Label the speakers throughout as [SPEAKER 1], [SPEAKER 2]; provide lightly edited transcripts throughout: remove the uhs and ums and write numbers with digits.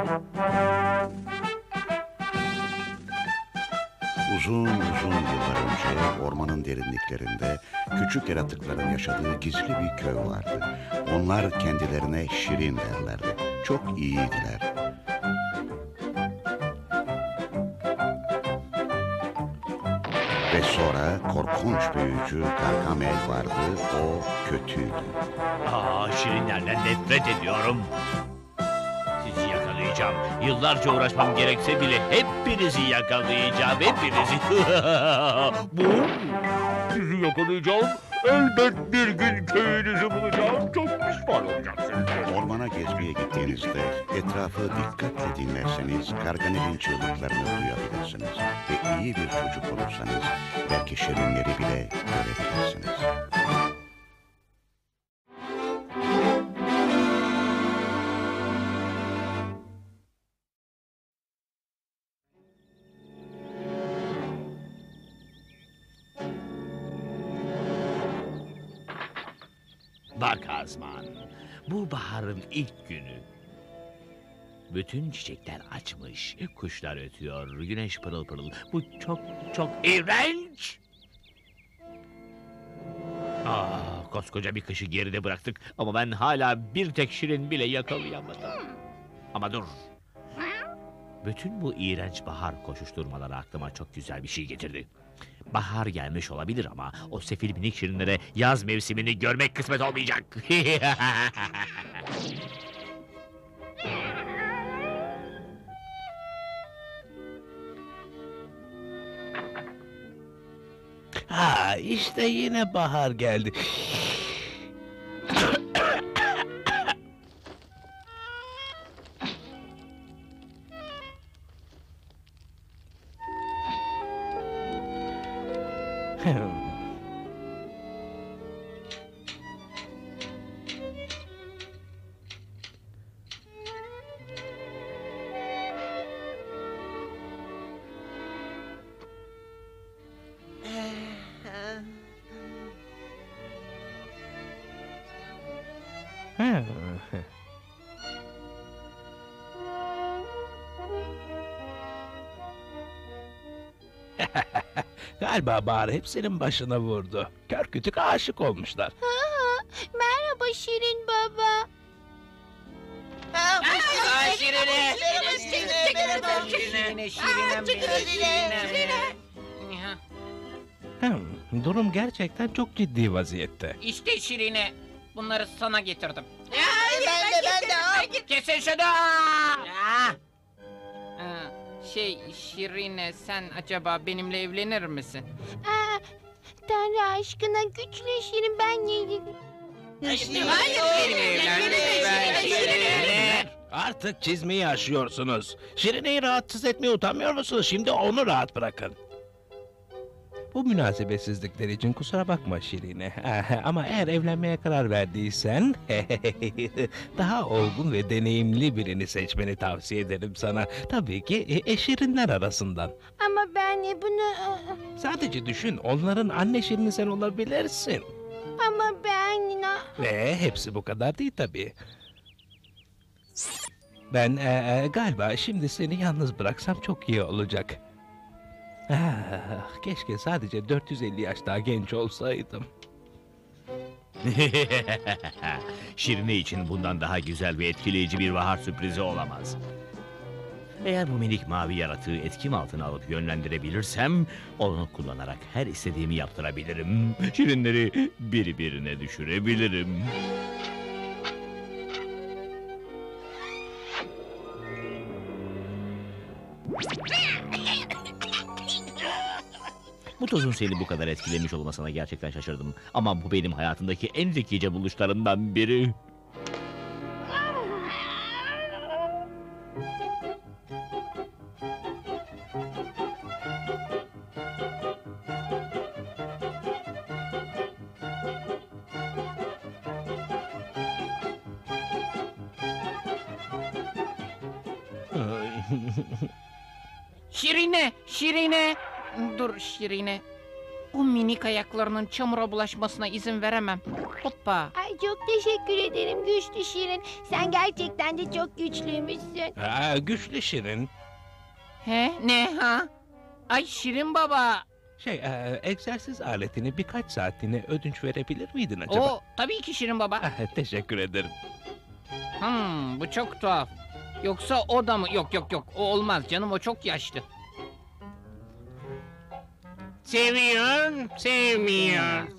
[SPEAKER 1] Uzun uzun yıllar önce ormanın derinliklerinde küçük yaratıkların yaşadığı gizli bir köy vardı. Onlar kendilerine Şirin derlerdi. Çok iyiydiler. Ve sonra korkunç büyücü Gargamel vardı. O kötüydü.
[SPEAKER 2] Şirinlerden nefret ediyorum. Sizi yakalayacağım. Yıllarca uğraşmam gerekse bile hepinizi yakalayacağım. Hepinizi. Sizi yakalayacağım. Elbet bir gün köyünüzü bulacağım. Çok pişman olacaksınız.
[SPEAKER 1] Ormana gezmeye gittiğinizde etrafı dikkatle dinlerseniz Gargamel'in çığlıklarını duyabilirsiniz. Ve iyi bir çocuk olursanız belki şirinleri bile görebilirsiniz.
[SPEAKER 2] Bak Azman, bu baharın ilk günü. Bütün çiçekler açmış, kuşlar ötüyor, güneş pırıl pırıl. Bu çok çok iğrenç! Koskoca bir kışı geride bıraktık ama ben hala bir tek şirin bile yakalayamadım. Ama dur! Bütün bu iğrenç bahar koşuşturmaları aklıma çok güzel bir şey getirdi. Bahar gelmiş olabilir ama o sefil minik şirinlere yaz mevsimini görmek kısmet olmayacak.
[SPEAKER 3] İşte yine bahar geldi. Galiba bahar hepsinin başına vurdu. Kör kütük aşık olmuşlar.
[SPEAKER 4] Merhaba Şirin Baba.
[SPEAKER 3] Durum gerçekten çok ciddi vaziyette.
[SPEAKER 5] İşte Şirine. Bunları sana getirdim.
[SPEAKER 4] Ben de.
[SPEAKER 5] Kesin şunu! Şirine sen acaba benimle evlenir misin?
[SPEAKER 4] Tanrı aşkına güçlü Şirin ben yedim.
[SPEAKER 3] Artık çizmeyi aşıyorsunuz. Şirine'yi rahatsız etmeye utanmıyor musunuz? Şimdi onu rahat bırakın. Bu münasebetsizlikler için kusura bakma Şirine. Ama eğer evlenmeye karar verdiysen daha olgun ve deneyimli birini seçmeni tavsiye ederim sana. Tabii ki Şirinler arasından.
[SPEAKER 4] Ama ben bunu...
[SPEAKER 3] Sadece düşün, onların anne Şirini sen olabilirsin.
[SPEAKER 4] Ama ben...
[SPEAKER 3] Ve hepsi bu kadar değil tabii. Ben galiba şimdi seni yalnız bıraksam çok iyi olacak. Keşke sadece 450 yaş daha genç olsaydım.
[SPEAKER 2] Şirine için bundan daha güzel ve etkileyici bir bahar sürprizi olamaz. Eğer bu minik mavi yaratığı etkim altına alıp yönlendirebilirsem... ...onu kullanarak her istediğimi yaptırabilirim. Şirinleri birbirine düşürebilirim. Bu tozun seni bu kadar etkilemiş olmasına gerçekten şaşırdım. Ama bu benim hayatımdaki en zekice buluşlarımdan biri.
[SPEAKER 5] Şirine! Şirine! Dur Şirine. Bu minik ayaklarının çamura bulaşmasına izin veremem. Hoppa.
[SPEAKER 4] Ay çok teşekkür ederim güçlü Şirin. Sen gerçekten de çok güçlüymüşsün.
[SPEAKER 3] Güçlü Şirin.
[SPEAKER 5] He? Ne ha? Ay Şirin baba.
[SPEAKER 3] Egzersiz aletini birkaç saatliğine ödünç verebilir miydin acaba?
[SPEAKER 5] Tabii ki Şirin baba.
[SPEAKER 3] Teşekkür ederim.
[SPEAKER 5] Bu çok tuhaf. Yoksa o da mı? Yok. O olmaz canım, o çok yaşlı.
[SPEAKER 2] Seviyor, sevmiyor.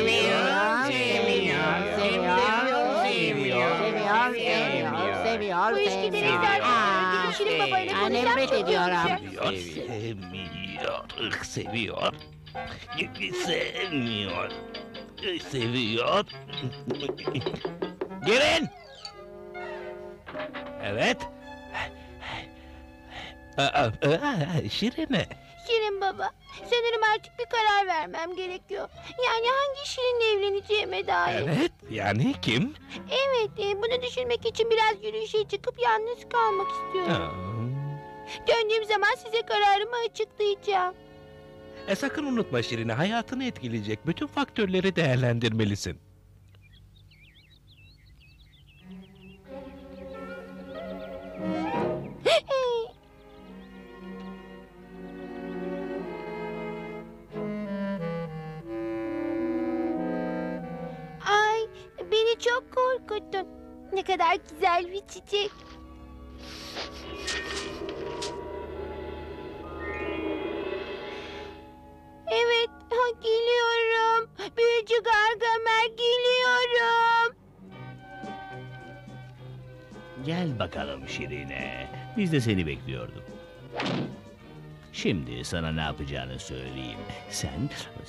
[SPEAKER 4] Bu iş giderek sarkıyor. Gidip Şirin Baba ile konuşsam
[SPEAKER 6] nefret
[SPEAKER 4] çok iyi
[SPEAKER 6] ediyorum.
[SPEAKER 4] olacak.
[SPEAKER 3] Seviyor. Girin. Evet. Şirine.
[SPEAKER 4] Şirin Baba, sanırım artık bir karar vermem gerekiyor. Yani hangi Şirin'le evleneceğime dair.
[SPEAKER 3] Evet, yani kim?
[SPEAKER 4] Evet, bunu düşünmek için biraz yürüyüşe çıkıp yalnız kalmak istiyorum. Döndüğüm zaman size kararımı açıklayacağım.
[SPEAKER 3] Sakın unutma Şirine, hayatını etkileyecek bütün faktörleri değerlendirmelisin.
[SPEAKER 4] Ay, beni çok korkuttun. Ne kadar güzel bir çiçek. Evet, geliyorum. Büyücü Gargamel geliyorum.
[SPEAKER 2] Gel bakalım Şirine. Biz de seni bekliyorduk. Şimdi sana ne yapacağını söyleyeyim. Sen...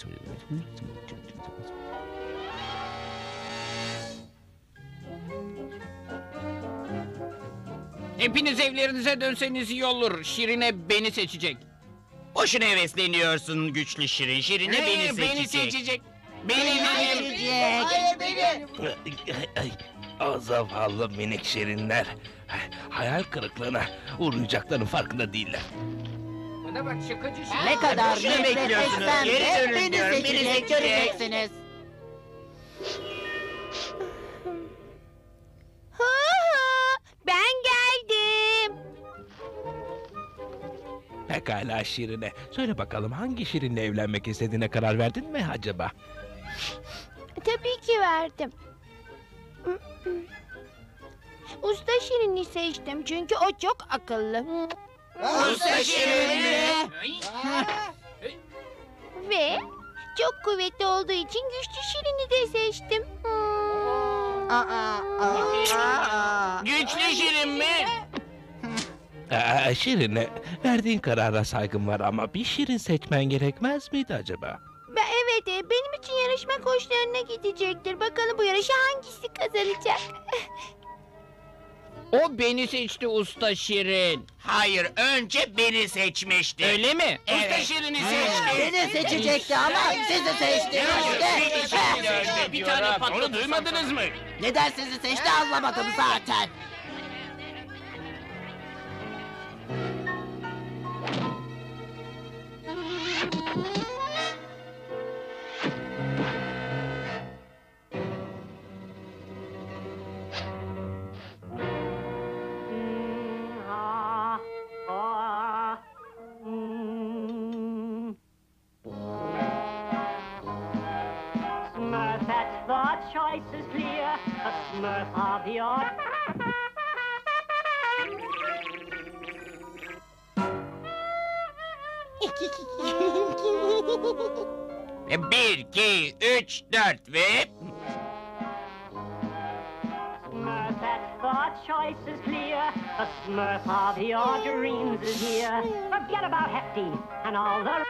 [SPEAKER 5] Hepiniz evlerinize dönseniz iyi olur. Şirine beni seçecek.
[SPEAKER 7] Boşuna hevesleniyorsun güçlü Şirin. Şirin'e beni seçecek.
[SPEAKER 3] O zavallı minik şirinler. Hayal kırıklığına uğrayacaklarının farkında değiller.
[SPEAKER 5] Bana bak şakacı Şirin.
[SPEAKER 6] Ne kadar
[SPEAKER 7] Boşuna
[SPEAKER 6] nefret
[SPEAKER 7] bekliyorsunuz.
[SPEAKER 6] etsem
[SPEAKER 7] Geri
[SPEAKER 6] de
[SPEAKER 7] dönün
[SPEAKER 6] beni
[SPEAKER 7] diyorum, beni
[SPEAKER 6] seçecek,
[SPEAKER 7] seçecek.
[SPEAKER 6] göreceksiniz.
[SPEAKER 4] Ben geldim.
[SPEAKER 3] Pekala Şirine. Söyle bakalım hangi şirinle evlenmek istediğine karar verdin mi acaba?
[SPEAKER 4] Tabii ki verdim. Usta Şirin'i seçtim çünkü o çok akıllı.
[SPEAKER 7] Usta Şirin mi?
[SPEAKER 4] Ve çok kuvvetli olduğu için güçlü Şirin'i de seçtim.
[SPEAKER 7] Güçlü Şirin mi?
[SPEAKER 3] Şirine, verdiğin karara saygım var ama bir şirin seçmen gerekmez miydi acaba?
[SPEAKER 4] Evet, benim için yarışma koçlarına gidecektir. Bakalım bu yarışı hangisi kazanacak?
[SPEAKER 5] O beni seçti Usta Şirin.
[SPEAKER 7] Hayır, önce beni seçmişti.
[SPEAKER 5] Öyle mi?
[SPEAKER 7] Usta Şirin'i seçti.
[SPEAKER 6] Beni seçecekti ama sizi seçti işte.
[SPEAKER 7] Bir tane patladı. Onu duymadınız mı?
[SPEAKER 6] Neden sizi seçti anlamadım zaten.
[SPEAKER 8] Smurf, that's the choice is clear. A Smurf of the odd.
[SPEAKER 7] Bir, iki, üç, dört ve...
[SPEAKER 8] Smurf, that's the choice is clear. A Smurf of your dreams is here. Forget about Hefty and all the...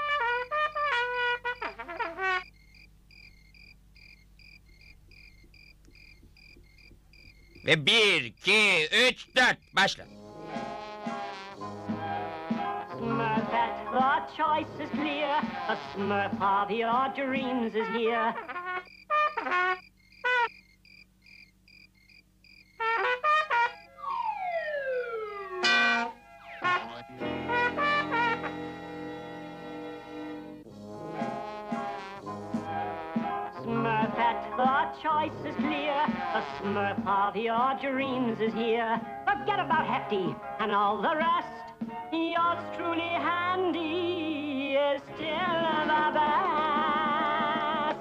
[SPEAKER 7] Ve bir, iki, üç, dört, başla.
[SPEAKER 8] Smurf, that's the choice is clear. A Smurf of your dreams is here. choice is clear. The Smurf of your dreams is here. Forget about Hefty and all the rest. Yours truly, Handy, is still the best.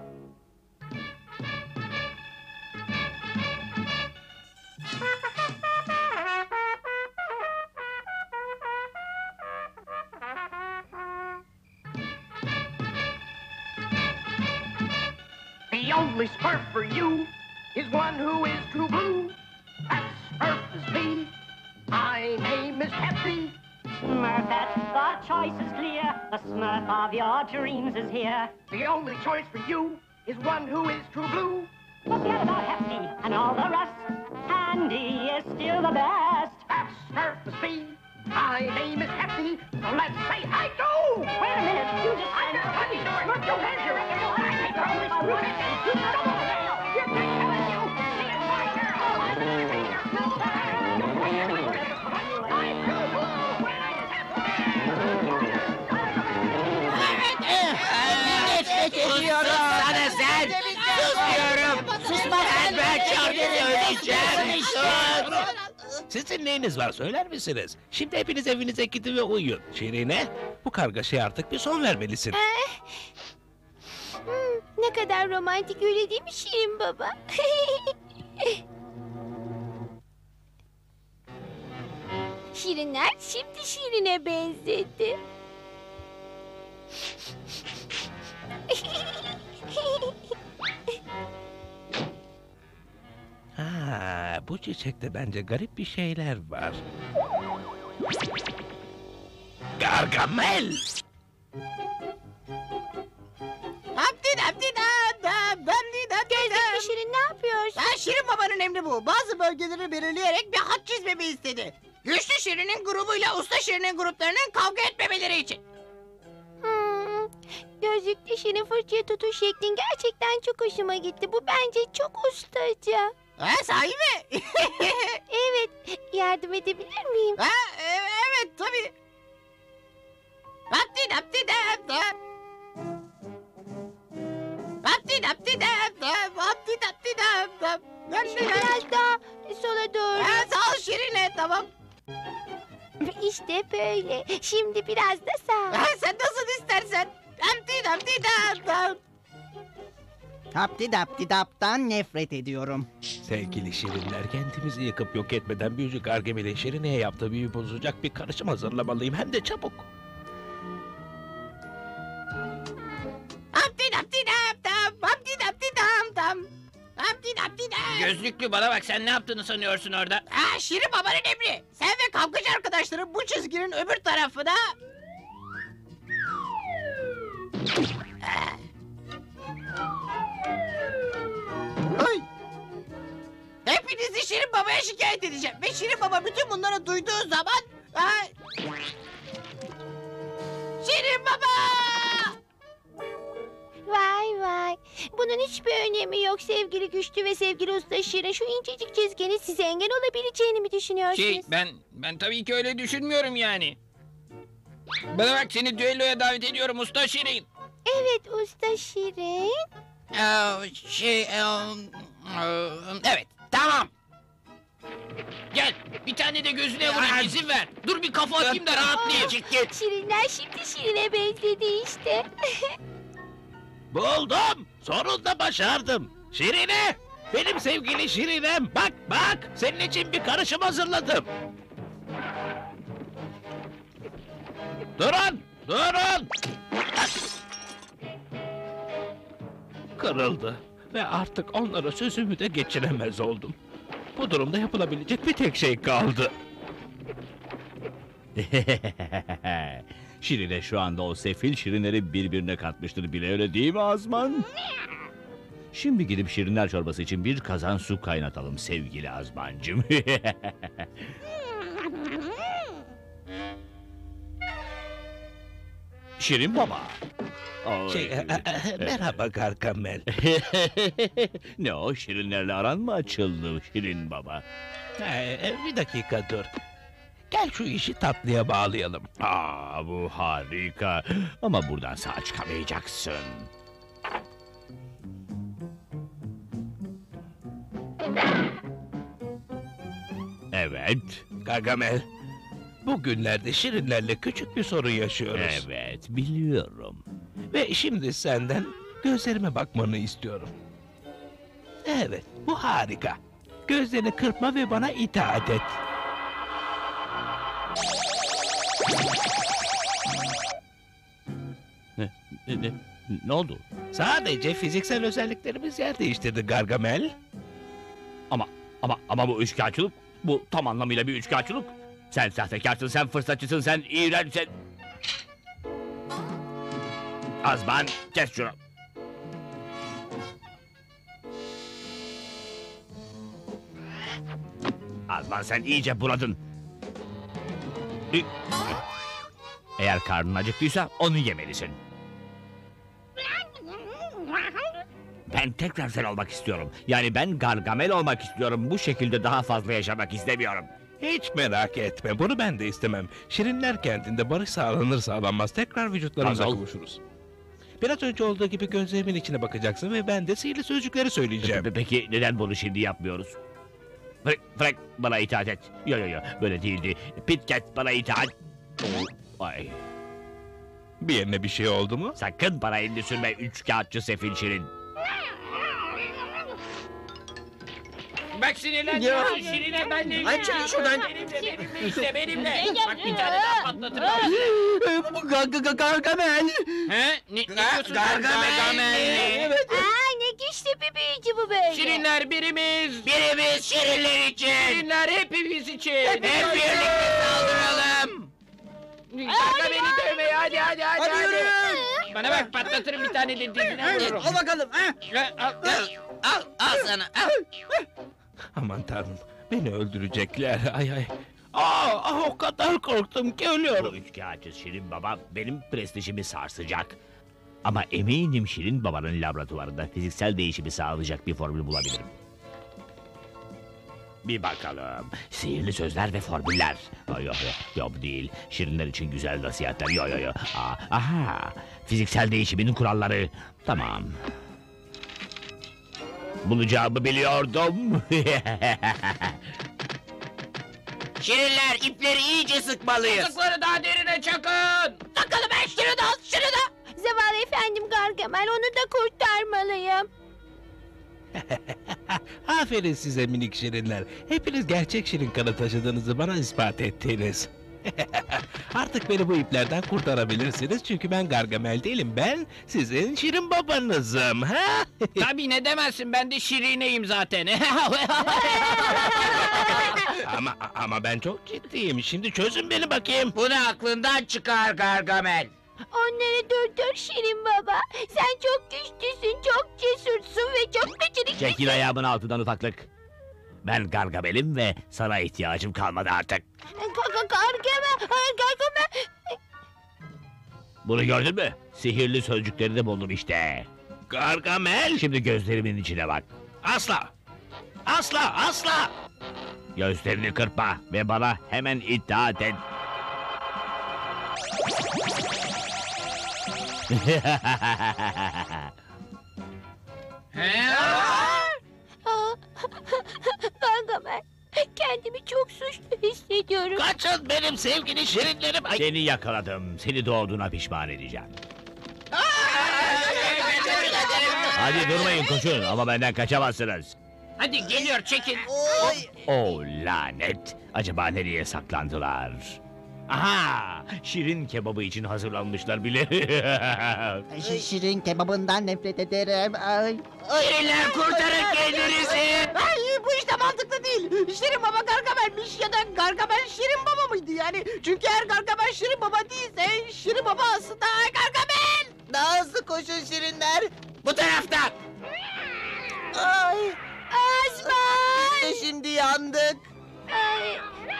[SPEAKER 6] The only Smurf for you is one who is true blue. That Smurf is me. My name is Hefty.
[SPEAKER 8] Smurfette, the choice is clear. The Smurf of your dreams is here.
[SPEAKER 6] The only choice for you is one who is true blue.
[SPEAKER 8] Forget about Hefty and all the rest. Handy is still the best.
[SPEAKER 6] That Smurf is me. My name is Hefty. So let's say I do.
[SPEAKER 8] Wait a minute, you just
[SPEAKER 6] I got a funny story. Look, your hands are up. I think you're only Smurf. You come on now. You're not telling you. See, it's my girl. I'm the trainer. I'm true blue when I
[SPEAKER 7] Sana sen! Sus diyorum!
[SPEAKER 6] Susma
[SPEAKER 7] Ben şarkı söyleyeceğim! Sus!
[SPEAKER 3] Sizin neyiniz var söyler misiniz? Şimdi hepiniz evinize gidin ve uyuyun. Şirine, bu kargaşaya artık bir son vermelisin.
[SPEAKER 4] Ne kadar romantik, öyle değil mi Şirin Baba? Şirinler şimdi Şirin'e benzedi.
[SPEAKER 3] Ha, bu çiçekte bence garip bir şeyler var. Gargamel!
[SPEAKER 4] Gözlüklü Şirin, ne yapıyorsun?
[SPEAKER 6] Şirin Baba'nın emri bu. Bazı bölgeleri belirleyerek bir hat çizmemi istedi. Güçlü Şirin'in grubuyla Usta Şirin'in gruplarının kavga etmemeleri için.
[SPEAKER 4] Gözlüklü Şirin fırçayı tutuş şeklin gerçekten çok hoşuma gitti. Bu bence çok ustaca.
[SPEAKER 6] Sahi mi?
[SPEAKER 4] Evet, yardım edebilir miyim?
[SPEAKER 6] Evet tabii. Hapti dapti dap dap. Hapti dapti dap dap. Hapti dapti dap dap.
[SPEAKER 4] Biraz daha sola doğru.
[SPEAKER 6] Sağ ol Şirin'e, tamam.
[SPEAKER 4] İşte böyle. Şimdi biraz da sağ.
[SPEAKER 6] Sen nasıl istersen. Hapti dapti dap dap.
[SPEAKER 9] Hapti dapti daptan nefret ediyorum.
[SPEAKER 3] Sevgili Şirinler, kendimizi yıkıp yok etmeden büyücü Gargamel'in Şirine'ye yaptığı büyü bozacak bir karışım hazırlamalıyım. Hem de çabuk.
[SPEAKER 6] Hapti dapti dap dap. Hapti dapti dap dap. Hapti dapti dap.
[SPEAKER 7] Gözlüklü bana bak, sen ne yaptığını sanıyorsun orada?
[SPEAKER 6] Şirin Baba'nın emri. Sen ve kavgacı arkadaşların bu çizginin öbür tarafına... Ay! Hepinizi Şirin Baba'ya şikayet edeceğim. Ve Şirin Baba bütün bunları duyduğu zaman... Şirin Baba!
[SPEAKER 4] Vay vay. Bunun hiçbir önemi yok sevgili güçlü ve sevgili usta Şirin. Şu incecik çizginin size engel olabileceğini mi düşünüyorsunuz?
[SPEAKER 5] Ben tabii ki öyle düşünmüyorum yani. Bana bak, seni düelloya davet ediyorum Usta Şirin.
[SPEAKER 4] Evet usta Şirin.
[SPEAKER 6] Evet, tamam.
[SPEAKER 5] Gel, bir tane de gözüne vurayım, izin ver. Dur bir kafa atayım da rahatlayayım.
[SPEAKER 4] Şirinler şimdi Şirin'e benzedi işte.
[SPEAKER 3] Buldum! Sonunda başardım. Şirine! Benim sevgili Şirinem! Bak bak! Senin için bir karışım hazırladım. Durun! Durun! Kırıldı. Ve artık onlara sözümü de geçiremez oldum. Bu durumda yapılabilecek bir tek şey kaldı.
[SPEAKER 2] Şirine şu anda o sefil şirinleri birbirine katmıştır bile, öyle değil mi Azman? Şimdi gidip şirinler çorbası için bir kazan su kaynatalım sevgili Azmancığım. Şirin Baba.
[SPEAKER 3] Merhaba Gargamel.
[SPEAKER 2] Ne o, şirinlerle aran mı açıldı Şirin Baba?
[SPEAKER 3] Bir dakika dur. Gel şu işi tatlıya bağlayalım.
[SPEAKER 2] Bu harika. Ama buradan sağ çıkamayacaksın. Evet.
[SPEAKER 3] Gargamel, bugünlerde şirinlerle küçük bir sorun yaşıyoruz.
[SPEAKER 2] Evet, biliyorum.
[SPEAKER 3] Ve şimdi senden gözlerime bakmanı istiyorum. Evet, bu harika. Gözlerini kırpma ve bana itaat et.
[SPEAKER 2] Ne oldu?
[SPEAKER 3] Sadece fiziksel özelliklerimiz yer değiştirdi Gargamel.
[SPEAKER 2] Ama bu üçkağıtçılık, bu tam anlamıyla bir üçkağıtçılık. Sen sahtekarsın, sen fırsatçısın, sen iğrençsin. Azman, kes şunu. Azman, sen iyice buladın. Eğer karnın acıktıysa onu yemelisin. Ben tekrar sen olmak istiyorum. Yani ben Gargamel olmak istiyorum. Bu şekilde daha fazla yaşamak istemiyorum.
[SPEAKER 3] Hiç merak etme, bunu ben de istemem. Şirinler kentinde barış sağlanır sağlanmaz tekrar vücutlarımıza
[SPEAKER 2] Nasıl?
[SPEAKER 3] kavuşuruz. Biraz önce olduğu gibi gözlerimin içine bakacaksın ve ben de sihirli sözcükleri söyleyeceğim.
[SPEAKER 2] Peki neden bunu şimdi yapmıyoruz? Frank, bana itaat et. Yo, böyle değildi. Pitcat, bana itaat. Ay,
[SPEAKER 3] Bir yerine bir şey oldu mu?
[SPEAKER 2] sakın bana elini sürme üçkağıtçı sefil şirin.
[SPEAKER 5] Bak sinirlendiriyorsun Şirin'e ben de.
[SPEAKER 9] Ay, çekil şuradan.
[SPEAKER 5] Benimle işte benimle. Bak bir tane daha patlatırım.
[SPEAKER 9] Gargamel.
[SPEAKER 5] He? Ne diyorsun sen? Gargamel.
[SPEAKER 9] Evet.
[SPEAKER 4] Aa, ne güçlü bir büyücü bu böyle.
[SPEAKER 5] Şirinler birimiz.
[SPEAKER 7] Birimiz şirinler için.
[SPEAKER 5] Şirinler hepimiz için.
[SPEAKER 7] Hep birlikte saldıralım.
[SPEAKER 5] Gargamel'i dövmeye hadi.
[SPEAKER 9] Hadi yürü.
[SPEAKER 5] Bana bak patlatırım bir tane de dizine vururum.
[SPEAKER 9] Al bakalım. Ha?
[SPEAKER 7] Al sana. Al.
[SPEAKER 3] Aman tanrım, beni öldürecekler. Ay. O kadar korktum ki
[SPEAKER 2] Bu
[SPEAKER 3] ölüyorum.
[SPEAKER 2] üçkağıtçı Şirin Baba benim prestijimi sarsacak. Ama eminim Şirin Baba'nın laboratuvarında fiziksel değişimi sağlayacak bir formül bulabilirim. Bir bakalım. Sihirli sözler ve formüller. Yok bu değil. Şirinler için güzel nasihatler. Yo. Aha. Fiziksel değişimin kuralları. Tamam. Bulacağımı biliyordum.
[SPEAKER 7] Şirinler ipleri iyice sıkmalıyız.
[SPEAKER 5] Kızıkları daha derine çakın.
[SPEAKER 4] Takalım ben şunu da. Zavallı efendim Gargamel, onu da kurtarmalıyım.
[SPEAKER 3] Aferin size minik şirinler. Hepiniz gerçek şirin kanı taşıdığınızı bana ispat ettiniz. Artık beni bu iplerden kurtarabilirsiniz çünkü ben Gargamel değilim. Ben sizin şirin babanızım. Ha?
[SPEAKER 5] Tabii ne demezsin ben de Şirine'yim zaten.
[SPEAKER 3] ama ben çok ciddiyim. Şimdi çözün beni bakayım.
[SPEAKER 7] Bunu aklından çıkar Gargamel.
[SPEAKER 4] Onları durdur Şirin Baba. Sen çok güçlüsün, çok cesursun ve çok beceriklisin.
[SPEAKER 2] Çekil ayağımın altından ufaklık. Ben Gargamel'im ve sana ihtiyacım kalmadı artık.
[SPEAKER 4] Gargamel.
[SPEAKER 2] Bunu gördün mü? Sihirli sözcükleri de buldum işte.
[SPEAKER 3] Gargamel!
[SPEAKER 2] Şimdi gözlerimin içine bak.
[SPEAKER 3] Asla! Asla!
[SPEAKER 2] Gözlerini kırpma ve bana hemen itaat et.
[SPEAKER 4] Gargamel, kendimi çok suçlu hissediyorum.
[SPEAKER 3] Kaçın benim sevgili şirinlerim! Ay,
[SPEAKER 2] Seni yakaladım. Seni doğduğuna pişman edeceğim. Hadi durmayın, koşun ama benden kaçamazsınız.
[SPEAKER 5] Hadi geliyor çekin.
[SPEAKER 2] Oh lanet. Acaba nereye saklandılar? Aha! Şirin kebabı için hazırlanmışlar bile.
[SPEAKER 9] Şirin kebabından nefret ederim. Ay.
[SPEAKER 7] Şirinler kurtarın kendinizi.
[SPEAKER 9] Ay, bu işte mantıklı değil. Şirin Baba Gargamel'miş ya da Gargamel Şirin Baba mıydı yani? Çünkü eğer Gargamel Şirin Baba değilse Şirin Baba aslında Gargamel. Daha hızlı koşun Şirinler.
[SPEAKER 7] Bu taraftan.
[SPEAKER 9] Ay.
[SPEAKER 4] Azman!
[SPEAKER 9] İşte şimdi yandık.
[SPEAKER 4] Ay.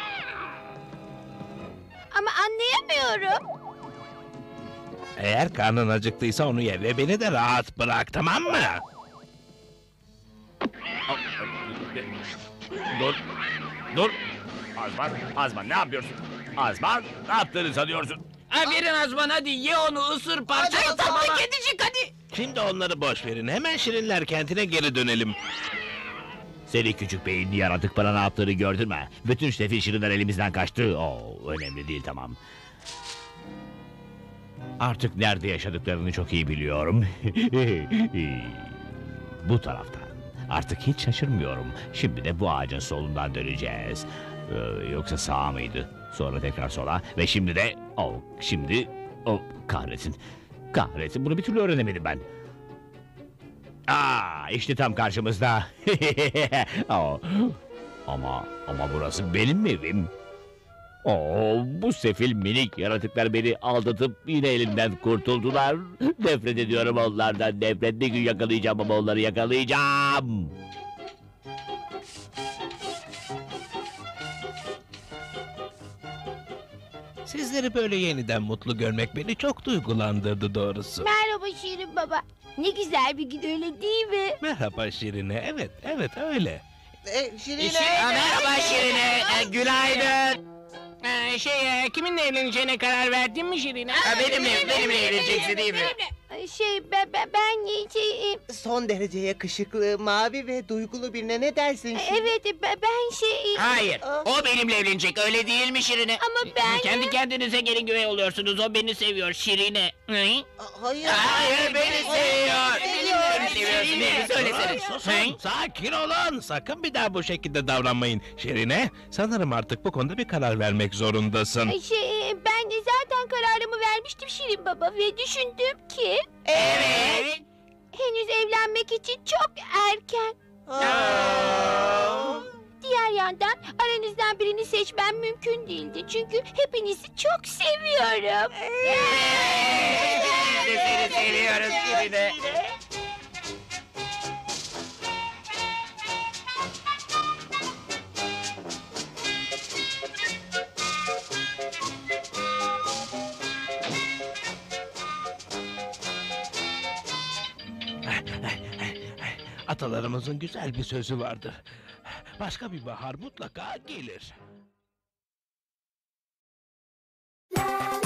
[SPEAKER 4] Ama anlayamıyorum.
[SPEAKER 3] Eğer karnın acıktıysa onu ye ve beni de rahat bırak, tamam mı?
[SPEAKER 2] Dur. Azman ne yapıyorsun? Azman ne yaptığını sanıyorsun?
[SPEAKER 5] Aferin Azman hadi ye onu ısır parçala tamam.
[SPEAKER 9] kedicik hadi.
[SPEAKER 3] Şimdi onları boş verin. Hemen şirinler kentine geri dönelim.
[SPEAKER 2] Seni küçük beyinli yaratık, bana ne yaptığını gördün mü? Bütün sefil şirinler elimizden kaçtı. Önemli değil, tamam. Artık nerede yaşadıklarını çok iyi biliyorum. Bu taraftan. Artık hiç şaşırmıyorum. Şimdi de bu ağacın solundan döneceğiz. Yoksa sağa mıydı? Sonra tekrar sola ve şimdi de... kahretsin. Kahretsin, bunu bir türlü öğrenemedim ben. İşte tam karşımızda. Ama burası benim evim. Bu sefil minik yaratıklar beni aldatıp yine elimden kurtuldular. Nefret ediyorum onlardan, nefret. Bir gün yakalayacağım ama onları yakalayacağım.
[SPEAKER 3] Sizleri böyle yeniden mutlu görmek beni çok duygulandırdı doğrusu.
[SPEAKER 4] Merhaba Şirin Baba. Ne güzel bir gün, öyle değil mi?
[SPEAKER 3] Merhaba Şirine, evet öyle.
[SPEAKER 9] Şirine.
[SPEAKER 7] Merhaba Şirine, günaydın. Kiminle evleneceğine karar verdin mi Şirine? Benimle evleneceksin değil mi?
[SPEAKER 9] Son derece yakışıklı, mavi ve duygulu birine ne dersin Şirin?
[SPEAKER 4] Evet,
[SPEAKER 7] Hayır, o benimle evlenecek, öyle değil mi Şirine?
[SPEAKER 4] Ama ben...
[SPEAKER 7] Kendi kendinize gelin güvey oluyorsunuz, o beni seviyor Şirine.
[SPEAKER 9] Hayır.
[SPEAKER 7] Hayır, beni seviyor. Beni seviyorsun, değil mi? Söylesene.
[SPEAKER 3] Susun, sakin olun. Sakın bir daha bu şekilde davranmayın. Şirine, sanırım artık bu konuda bir karar vermek zorundasın.
[SPEAKER 4] Ben de zaten kararımı vermiştim Şirin Baba ve düşündüm ki...
[SPEAKER 7] Evet.
[SPEAKER 4] Henüz evlenmek için çok erken. Diğer yandan aranızdan birini seçmem mümkün değildi. Çünkü hepinizi çok seviyorum.
[SPEAKER 7] Biz de seni seviyoruz Şirine.
[SPEAKER 3] Atalarımızın güzel bir sözü vardır. Başka bir bahar mutlaka gelir.